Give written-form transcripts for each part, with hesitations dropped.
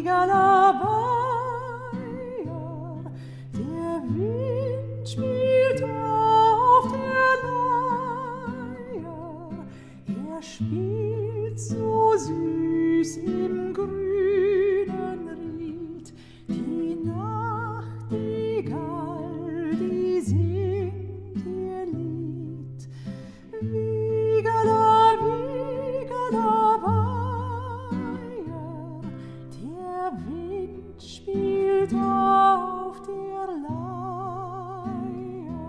Weiher, der Wind spielt auf der Leier, er spielt so süß im grünen Ried, die Nachtigall, die singt ihr Lied. Wiegala, Wiegala, Weiher, der Wind spielt auf der Leier.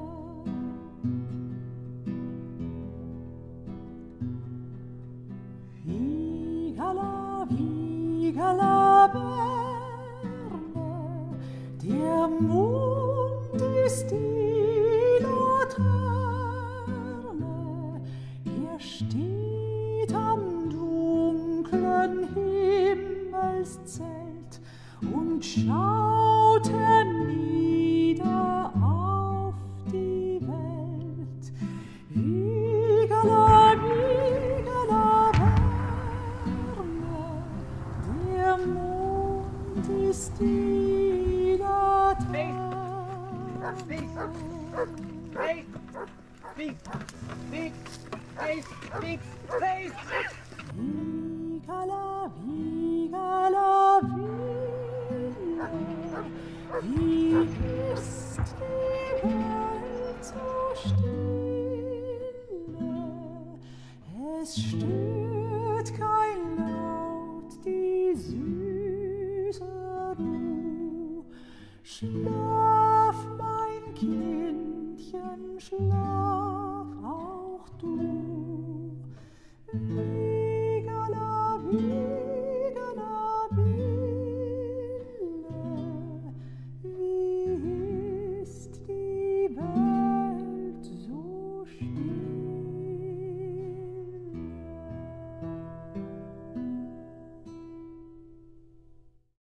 Wiegala, Wiegala, Berne, der Mond ist die Laterne, er steht am dunklen Himmelszelt und schaut hernieder auf die Welt. Wiegala, Wiegala, Wärme, der Mond ist die Laterne. Speak! Hey! Speak! Speak! Hey! Speak! Hey! Wiegala, Wiegala, Wille, wie ist die Welt so stille? Es stört kein Laut die süße Ruh. Schlaf, mein Kindchen, schlaf.